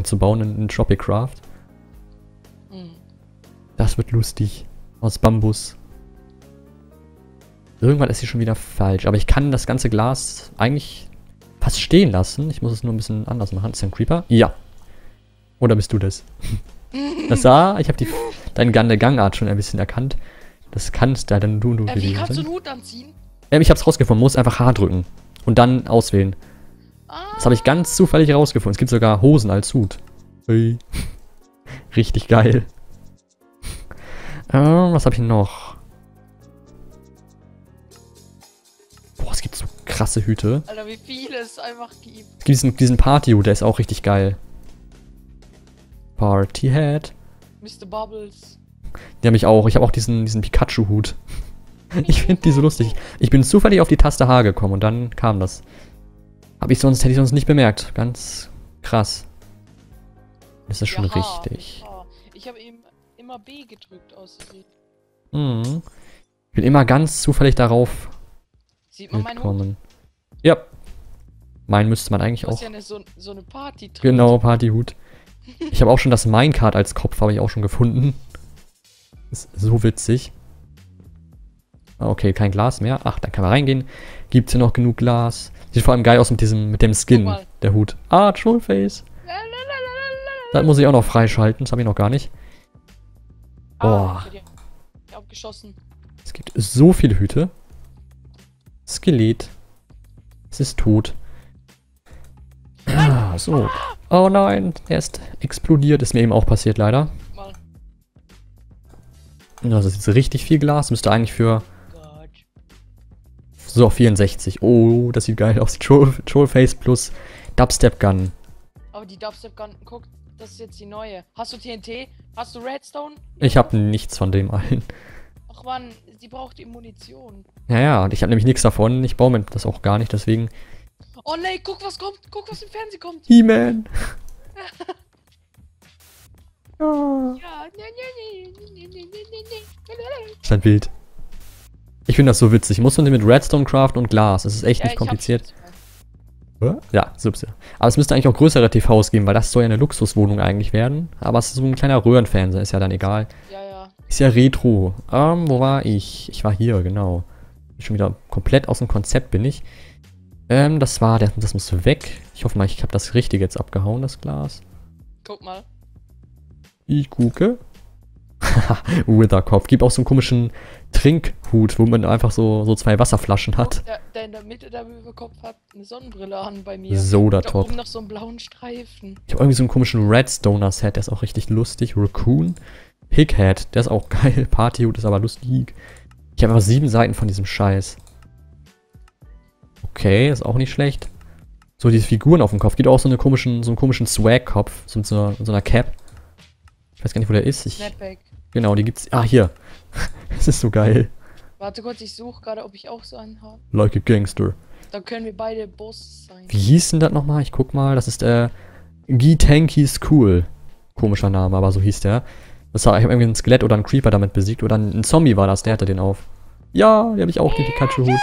Ausgang zu bauen in Tropicraft. Das wird lustig. Aus Bambus. Irgendwann ist hier schon wieder falsch. Aber ich kann das ganze Glas eigentlich fast stehen lassen. Ich muss es nur ein bisschen anders machen. Ist das ein Creeper? Ja. Oder bist du das? Ich habe deine Gangart schon ein bisschen erkannt. Das kannst da dann du wie kannst du einen Hut anziehen? Ich hab's rausgefunden. Muss einfach H drücken. Und dann auswählen. Das habe ich ganz zufällig rausgefunden. Es gibt sogar Hosen als Hut. Hey. Richtig geil. Was habe ich noch? Boah, es gibt so krasse Hüte. Alter, wie viele es einfach gibt. Es gibt diesen Partyhut, der ist auch richtig geil. Partyhat. Mr. Bubbles. Die habe ich auch. Ich habe auch diesen Pikachu-Hut. Ich finde die so lustig. Ich bin zufällig auf die Taste H gekommen und dann kam das. Hätte ich sonst nicht bemerkt. Ganz krass. Das ist schon richtig. Ich habe eben immer B gedrückt außerdem. Ich bin immer ganz zufällig darauf Sieht man meinen gekommen. Ja. Meinen müsste man eigentlich auch. Ja so eine Party drin. Genau, Partyhut. Ich habe auch schon das Minecart als Kopf, habe ich auch schon gefunden. Ist so witzig. Okay, kein Glas mehr. Ach, da kann man reingehen. Gibt's hier noch genug Glas? Sieht vor allem geil aus mit dem Skin, der Hut. Ah, Trollface. Das muss ich auch noch freischalten, das habe ich noch gar nicht. Boah. Ich hab geschossen. Es gibt so viele Hüte. Skelett. Es ist tot. Ah, so. Oh nein, er ist explodiert. Ist mir eben auch passiert, leider. Das ist jetzt richtig viel Glas. Müsste eigentlich für... So, 64. Oh, das sieht geil aus. Trollface plus Dubstep Gun. Aber die Dubstep Gun, guck, das ist jetzt die neue. Hast du TNT? Hast du Redstone? Ich habe nichts von dem allen. Ach man, die braucht die Munition. Ja, und ich habe nämlich nichts davon. Ich baue mir das auch gar nicht, deswegen... Oh nee, guck was kommt. Guck, was im Fernsehen kommt. He-Man. Ja. Ist ein Bild. Ich finde das so witzig. Muss man den mit Redstone craften und Glas. Das ist echt nicht kompliziert. Ja, super. Aber es müsste eigentlich auch größere TVs geben, weil das soll ja eine Luxuswohnung eigentlich werden. Aber es ist so ein kleiner Röhrenfernseher, ist ja dann egal. Ja. Ist ja Retro. Wo war ich? Ich war hier, genau. Schon wieder komplett aus dem Konzept bin ich. Das musste weg. Ich hoffe mal, ich habe das Richtige jetzt abgehauen, das Glas. Guck mal. Ich gucke. Witherkopf. Gibt auch so einen komischen Trinkhut, wo man einfach so zwei Wasserflaschen hat. Der in der Mitte der Witherkopf hat eine Sonnenbrille an bei mir. Soda-Top. Da oben noch so einen blauen Streifen. Ich habe irgendwie so einen komischen Redstoner-Set, der ist auch richtig lustig. Raccoon. Pighead, der ist auch geil. Partyhut ist aber lustig. Ich habe aber 7 Seiten von diesem Scheiß. Okay, ist auch nicht schlecht. So, diese Figuren auf dem Kopf. Gibt auch so einen komischen Swag-Kopf. So mit so einer Cap. Ich weiß gar nicht, wo der ist. Snapback. Genau, die gibt's. Ah, hier. Das ist so geil. Warte kurz, ich suche gerade, ob ich auch so einen habe. Like a Gangster. Dann können wir beide Boss sein. Wie hieß denn das nochmal? Ich guck mal. Das ist G-Tanky School. Komischer Name, aber so hieß der. Ich habe irgendwie ein Skelett oder ein Creeper damit besiegt. Oder ein Zombie war das, der hatte den auf. Ja, den habe ich auch, den Pikachu-Hut.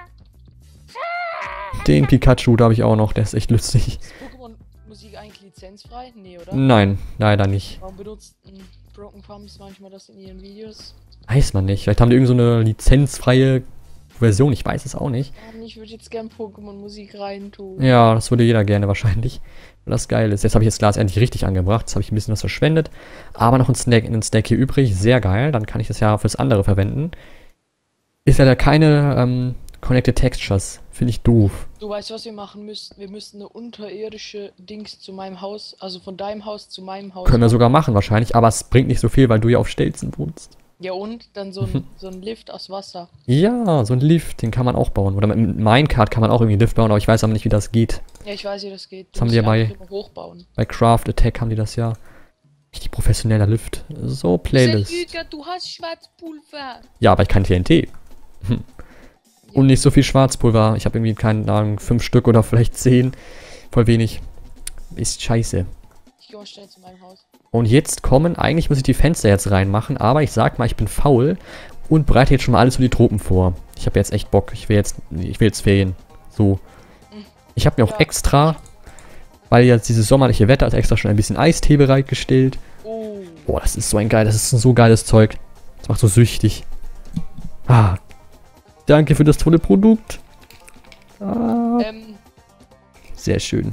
Den Pikachu, da habe ich auch noch, der ist echt lustig. Ist Pokémon-Musik eigentlich lizenzfrei? Nee, oder? Nein, leider nicht. Warum benutzt Broken Pumps manchmal das in ihren Videos? Weiß man nicht. Vielleicht haben die irgend so eine lizenzfreie Version, ich weiß es auch nicht. Ich würde jetzt gern Pokémon-Musik reintun. Ja, das würde jeder gerne wahrscheinlich. Weil das geil ist. Jetzt habe ich das Glas endlich richtig angebracht. Jetzt habe ich ein bisschen was verschwendet. Aber noch ein Stack hier übrig. Sehr geil. Dann kann ich das ja fürs andere verwenden. Ist ja da keine Connected Textures. Finde ich doof. Du weißt, was wir machen müssen? Wir müssen eine unterirdische Dings zu meinem Haus, also von deinem Haus zu meinem Haus. Können wir sogar machen wahrscheinlich, aber es bringt nicht so viel, weil du ja auf Stelzen wohnst. Ja und? Dann so ein Lift aus Wasser. Ja, so ein Lift, den kann man auch bauen. Oder mit Minecart kann man auch irgendwie einen Lift bauen, aber ich weiß aber nicht, wie das geht. Ja, ich weiß, wie das geht. Das haben die ja hochbauen. Bei Craft Attack haben die das ja. Richtig professioneller Lift. So, Playlist. Du hast Schwarzpulver. Ja, aber ich kann TNT. Und nicht so viel Schwarzpulver. Ich habe irgendwie, keine Ahnung, 5 Stück oder vielleicht 10. Voll wenig. Ist scheiße. Ich gehe mal schnell zu meinem Haus. Und jetzt kommen, eigentlich muss ich die Fenster jetzt reinmachen, aber ich sag mal, ich bin faul und bereite jetzt schon mal alles für die Tropen vor. Ich habe jetzt echt Bock. Ich will jetzt Ferien. So. Ich habe mir auch extra Weil jetzt dieses sommerliche Wetter ist extra schon ein bisschen Eistee bereitgestellt. Oh. Boah, das ist so das ist ein so geiles Zeug. Das macht so süchtig. Ah. Danke für das tolle Produkt. Ah. Sehr schön.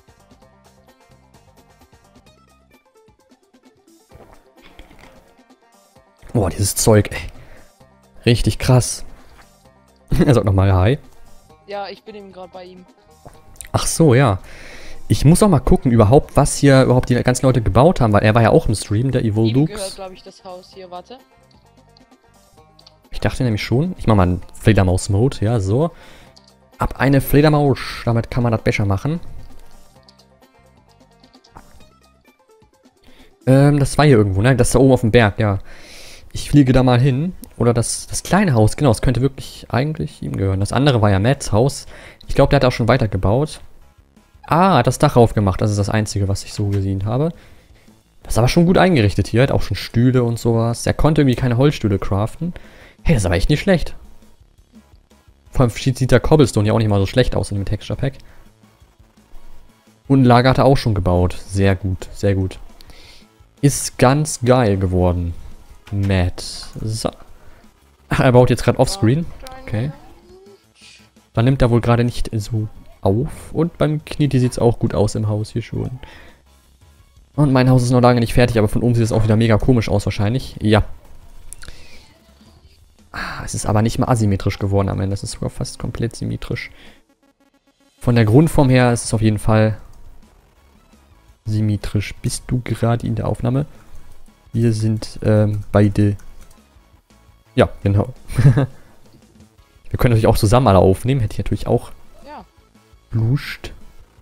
Boah, dieses Zeug, ey. Richtig krass. Er sagt nochmal Hi. Ja, ich bin eben gerade bei ihm. Ach so, ja. Ich muss auch mal gucken, was hier überhaupt die ganzen Leute gebaut haben, weil er war ja auch im Stream, der Evil Ihm Lux. gehört, glaube ich, das Haus hier. Warte. Ich dachte nämlich schon. Ich mach mal einen Fledermaus-Mode, ja, so. Ab eine Fledermaus, damit kann man das besser machen. Das war hier irgendwo, ne? Das ist da oben auf dem Berg, ja. Ich fliege da mal hin. Oder das kleine Haus, genau, das könnte wirklich eigentlich ihm gehören. Das andere war ja Matts Haus. Ich glaube, der hat auch schon weitergebaut. Ah, hat das Dach aufgemacht. Das ist das Einzige, was ich so gesehen habe. Das ist aber schon gut eingerichtet hier. Hat auch schon Stühle und sowas. Er konnte irgendwie keine Holzstühle craften. Hey, das ist aber echt nicht schlecht. Vor allem sieht der Cobblestone ja auch nicht mal so schlecht aus in dem Texture Pack. Und ein Lager hat er auch schon gebaut. Sehr gut, sehr gut. Ist ganz geil geworden. Matt. So. Ach, er baut jetzt gerade offscreen. Okay. Dann nimmt er wohl gerade nicht so auf. Und beim Kniti sieht es auch gut aus im Haus hier schon. Und mein Haus ist noch lange nicht fertig, aber von oben sieht es auch wieder mega komisch aus wahrscheinlich. Ja. Es ist aber nicht mal asymmetrisch geworden am Ende. Es ist sogar fast komplett symmetrisch. Von der Grundform her ist es auf jeden Fall symmetrisch. Bist du gerade in der Aufnahme? Wir sind beide... Ja, genau. Wir können natürlich auch zusammen alle aufnehmen. Hätte ich natürlich auch Ja. Lust.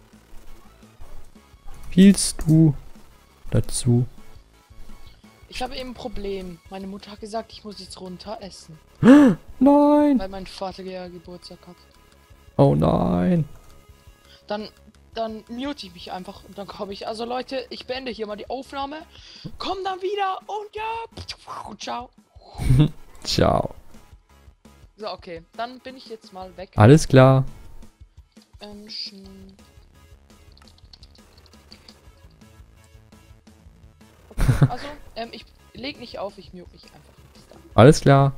Spielst du dazu? Ich habe eben ein Problem. Meine Mutter hat gesagt, ich muss jetzt runter essen. Nein! Weil mein Vater ja Geburtstag hat. Oh nein! Dann mute ich mich einfach und dann komme ich. Also Leute, ich beende hier mal die Aufnahme. Komm dann wieder und ja. Ciao. Ciao. So, okay. Dann bin ich jetzt mal weg. Alles klar. Okay. Also, ich leg nicht auf, ich mute mich einfach. Bis dann. Alles klar.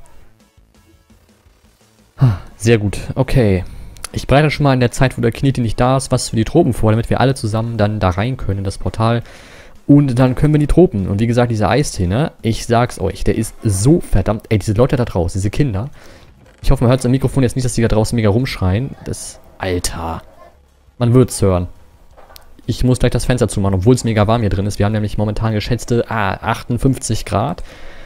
Sehr gut. Okay. Ich bereite schon mal in der Zeit, wo der Kniti nicht da ist, was für die Tropen vor, damit wir alle zusammen dann da rein können in das Portal. Und dann können wir die Tropen. Und wie gesagt, dieser Eistee, ne? Ich sag's euch, der ist so verdammt... Ey, diese Leute da draußen, diese Kinder. Ich hoffe, man hört es am Mikrofon jetzt nicht, dass die da draußen mega rumschreien. Das... Alter. Man wird's hören. Ich muss gleich das Fenster zumachen, obwohl es mega warm hier drin ist. Wir haben nämlich momentan geschätzte 58 Grad.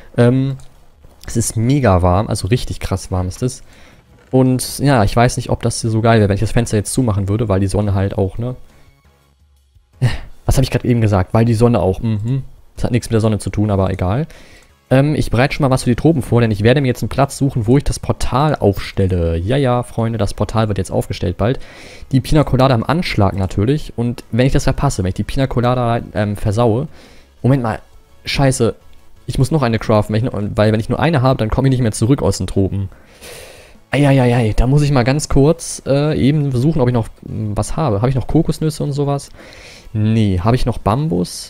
Es ist mega warm, also richtig krass warm ist es. Und ja, ich weiß nicht, ob das hier so geil wäre, wenn ich das Fenster jetzt zumachen würde, weil die Sonne halt auch, ne? Was habe ich gerade eben gesagt? Weil die Sonne auch, Das hat nichts mit der Sonne zu tun, aber egal. Ich bereite schon mal was für die Tropen vor, denn ich werde mir jetzt einen Platz suchen, wo ich das Portal aufstelle. Ja, ja, Freunde, das Portal wird jetzt aufgestellt bald. Die Pina Colada am Anschlag natürlich. Und wenn ich das verpasse, wenn ich die Pina Colada versaue... Moment mal, scheiße. Ich muss noch eine craften, weil wenn ich nur eine habe, dann komme ich nicht mehr zurück aus den Tropen. Eieiei, da muss ich mal ganz kurz eben versuchen, ob ich noch was habe. Habe ich noch Kokosnüsse und sowas? Nee, habe ich noch Bambus?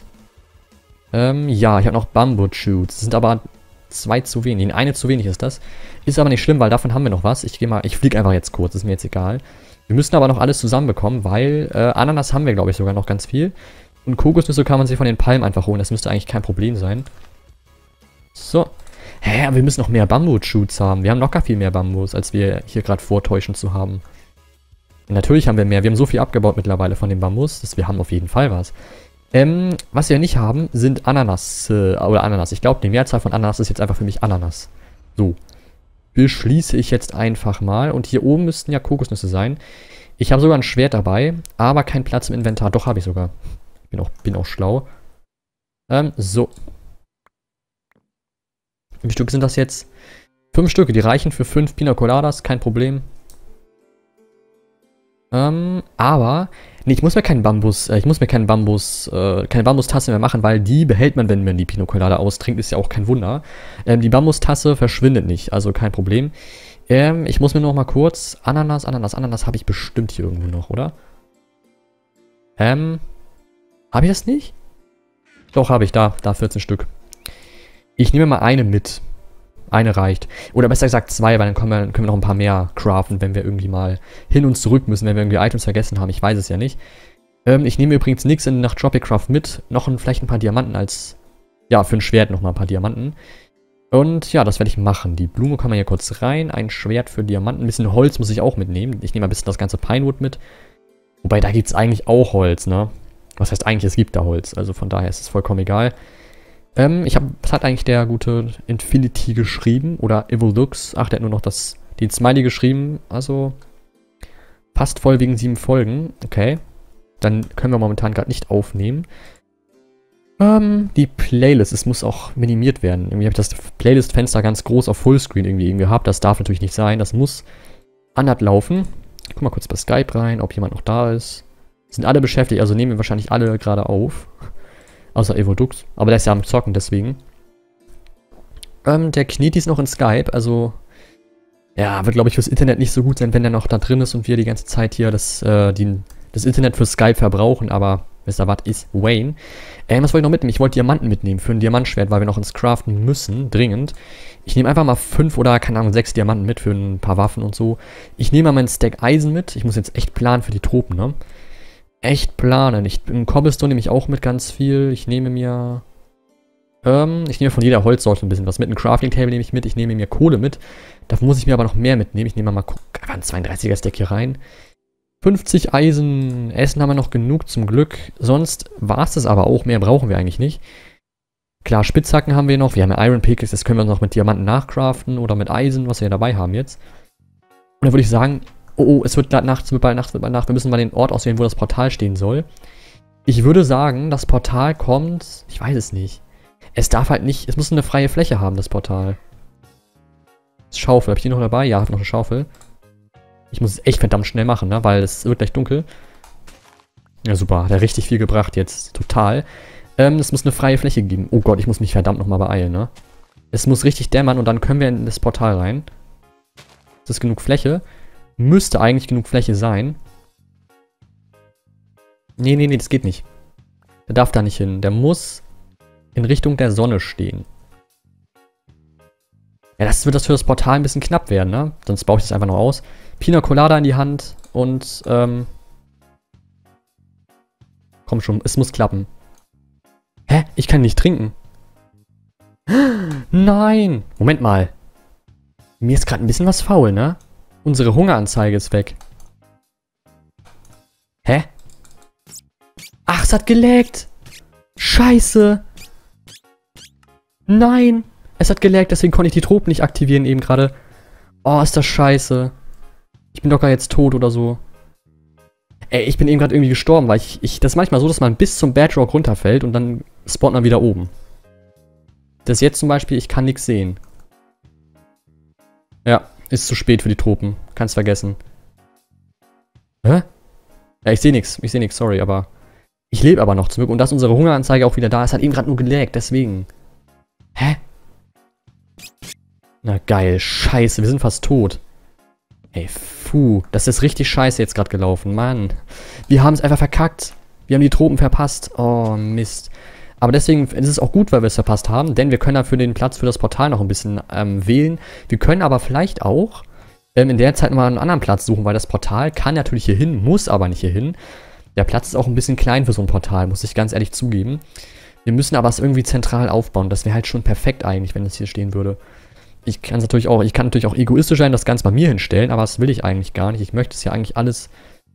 Ja, ich habe noch Bamboo-Shoots. Das sind aber 2 zu wenig. Eine zu wenig ist das. Ist aber nicht schlimm, weil davon haben wir noch was. Ich fliege einfach jetzt kurz, ist mir jetzt egal. Wir müssen aber noch alles zusammenbekommen, weil Ananas haben wir, glaube ich, sogar noch ganz viel. Und Kokosnüsse kann man sich von den Palmen einfach holen. Das müsste eigentlich kein Problem sein. So. Hä, aber wir müssen noch mehr Bamboo-Shoots haben. Wir haben locker viel mehr Bambus, als wir hier gerade vortäuschen zu haben. Und natürlich haben wir mehr. Wir haben so viel abgebaut mittlerweile von dem Bambus, dass wir haben auf jeden Fall was. Was wir nicht haben, sind Ananas. Oder Ananas. Ich glaube, die Mehrzahl von Ananas ist jetzt einfach für mich Ananas. So. Beschließe ich jetzt einfach mal. Und hier oben müssten ja Kokosnüsse sein. Ich habe sogar ein Schwert dabei, aber keinen Platz im Inventar. Doch, habe ich sogar. Bin auch schlau. So. Wie viele Stück sind das jetzt? 5 Stücke, die reichen für 5 Pina Coladas, kein Problem. Aber, nee, ich muss mir keine Bambustasse mehr machen, weil die behält man, wenn man die Pina Colada austrinkt, ist ja auch kein Wunder. Die Bambustasse verschwindet nicht, also kein Problem. Ich muss mir noch mal kurz, Ananas habe ich bestimmt hier irgendwo noch, oder? Habe ich das nicht? Doch, habe ich. Da 14 Stück. Ich nehme mal eine mit. Eine reicht. Oder besser gesagt 2, weil dann können wir noch ein paar mehr craften, wenn wir irgendwie mal hin und zurück müssen, wenn wir irgendwie Items vergessen haben. Ich weiß es ja nicht. Ich nehme übrigens nichts nach Tropicraft mit. Vielleicht ein paar Diamanten als... Ja, für ein Schwert nochmal ein paar Diamanten. Und ja, das werde ich machen. Die Blume kann man hier kurz rein. Ein Schwert für Diamanten. Ein bisschen Holz muss ich auch mitnehmen. Ich nehme ein bisschen das ganze Pinewood mit. Wobei, da gibt es eigentlich auch Holz, ne? Was heißt eigentlich, es gibt da Holz. Also von daher ist es vollkommen egal. Was hat eigentlich der gute Infinity geschrieben? Oder Evil Lux? Ach, der hat nur noch den Smiley geschrieben. Also fast voll wegen 7 Folgen. Okay. Dann können wir momentan gerade nicht aufnehmen. Die Playlist, es muss auch minimiert werden. Irgendwie habe ich das Playlist-Fenster ganz groß auf Fullscreen irgendwie gehabt. Das darf natürlich nicht sein. Das muss anders laufen. Ich guck mal kurz bei Skype rein, ob jemand noch da ist. Sind alle beschäftigt, also nehmen wir wahrscheinlich alle gerade auf. Außer Evodux. Aber der ist ja am Zocken, deswegen. Der Kneti ist noch in Skype, also... Ja, wird, glaube ich, fürs Internet nicht so gut sein, wenn der noch da drin ist und wir die ganze Zeit hier das Internet für Skype verbrauchen, aber... Mr. Watt ist Wayne. Was wollte ich noch mitnehmen? Ich wollte Diamanten mitnehmen für ein Diamantschwert, weil wir noch ins Craften müssen, dringend. Ich nehme einfach mal 5 oder, keine Ahnung, 6 Diamanten mit für ein paar Waffen und so. Ich nehme mal meinen Stack Eisen mit. Ich muss jetzt echt planen für die Tropen, ne? Echt planen. Im Cobblestone nehme ich auch mit ganz viel. Ich nehme mir von jeder Holzsorte ein bisschen was mit. Ein Crafting Table nehme ich mit. Ich nehme mir Kohle mit. Dafür muss ich mir aber noch mehr mitnehmen. Ich nehme mal ein 32er Stack hier rein. 50 Eisen. Essen haben wir noch genug, zum Glück. Sonst war es das aber auch. Mehr brauchen wir eigentlich nicht. Klar, Spitzhacken haben wir noch. Wir haben ja Iron Pickaxe. Das können wir noch mit Diamanten nachcraften. Oder mit Eisen, was wir dabei haben jetzt. Und dann würde ich sagen... Oh, es wird bald Nacht, Wir müssen mal den Ort auswählen, wo das Portal stehen soll. Ich würde sagen, das Portal kommt... Ich weiß es nicht. Es darf halt nicht... Es muss eine freie Fläche haben, das Portal. Das Schaufel. Habe ich die noch dabei? Ja, habe noch eine Schaufel. Ich muss es echt verdammt schnell machen, ne? Weil es wird gleich dunkel. Ja, super. Hat er richtig viel gebracht jetzt. Total. Es muss eine freie Fläche geben. Oh Gott, ich muss mich verdammt nochmal beeilen, ne? Es muss richtig dämmern und dann können wir in das Portal rein. Ist das genug Fläche? Müsste eigentlich genug Fläche sein. Nee, das geht nicht. Der darf da nicht hin. Der muss in Richtung der Sonne stehen. Ja, das wird das für das Portal ein bisschen knapp werden, ne? Sonst baue ich das einfach noch aus. Pina Colada in die Hand und, komm schon, es muss klappen. Hä? Ich kann nicht trinken. Nein! Moment mal. Mir ist gerade ein bisschen was faul, ne? Unsere Hungeranzeige ist weg. Hä? Ach, es hat gelaggt. Scheiße. Nein. Es hat gelaggt, deswegen konnte ich die Tropen nicht aktivieren eben gerade. Oh, ist das scheiße. Ich bin doch gar jetzt tot oder so. Ey, ich bin eben gerade irgendwie gestorben, weil das ist manchmal so, dass man bis zum Bedrock runterfällt und dann spawnt man wieder oben. Das jetzt zum Beispiel, ich kann nichts sehen. Ja. Ist zu spät für die Tropen. Kannst vergessen. Hä? Ja, ich sehe nichts, sorry, aber... Ich lebe aber noch zum Glück. Und dass unsere Hungeranzeige auch wieder da ist, hat eben gerade nur gelaggt, deswegen. Hä? Na geil, scheiße, wir sind fast tot. Ey, das ist richtig scheiße jetzt gerade gelaufen, Mann. Wir haben es einfach verkackt. Wir haben die Tropen verpasst. Oh, Mist. Aber deswegen ist es auch gut, weil wir es verpasst haben, denn wir können dafür den Platz für das Portal noch ein bisschen wählen. Wir können aber vielleicht auch in der Zeit mal einen anderen Platz suchen, weil das Portal kann natürlich hier hin, muss aber nicht hier hin. Der Platz ist auch ein bisschen klein für so ein Portal, muss ich ganz ehrlich zugeben. Wir müssen aber es irgendwie zentral aufbauen. Das wäre halt schon perfekt eigentlich, wenn es hier stehen würde. Ich kann natürlich auch egoistisch sein, das Ganze bei mir hinstellen, aber das will ich eigentlich gar nicht. Ich möchte es ja eigentlich alles,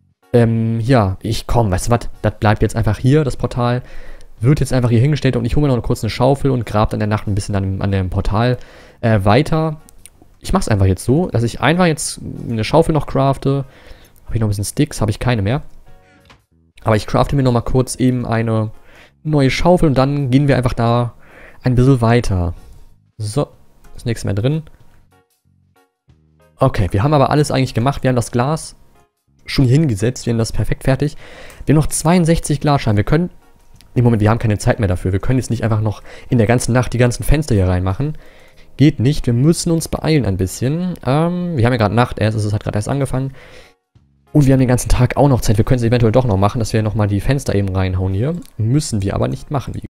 weißt du was, das bleibt jetzt einfach hier, das Portal. Wird jetzt einfach hier hingestellt und ich hole mir noch kurz eine Schaufel und grabe dann in der Nacht ein bisschen an dem Portal weiter. Ich mache es einfach jetzt so, dass ich einfach jetzt eine Schaufel noch crafte. Habe ich noch ein bisschen Sticks? Habe ich keine mehr. Aber ich crafte mir noch mal kurz eben eine neue Schaufel und dann gehen wir einfach da ein bisschen weiter. So, ist nichts mehr drin. Okay, wir haben aber alles eigentlich gemacht. Wir haben das Glas schon hier hingesetzt. Wir haben das perfekt fertig. Wir haben noch 62 Glasscheiben. Wir können... Im Moment, wir haben keine Zeit mehr dafür. Wir können jetzt nicht einfach noch in der ganzen Nacht die ganzen Fenster hier reinmachen. Geht nicht. Wir müssen uns beeilen ein bisschen. Wir haben ja gerade Nacht erst. Es hat gerade erst angefangen. Und wir haben den ganzen Tag auch noch Zeit. Wir können es eventuell doch noch machen, dass wir nochmal die Fenster eben reinhauen hier. Müssen wir aber nicht machen, wie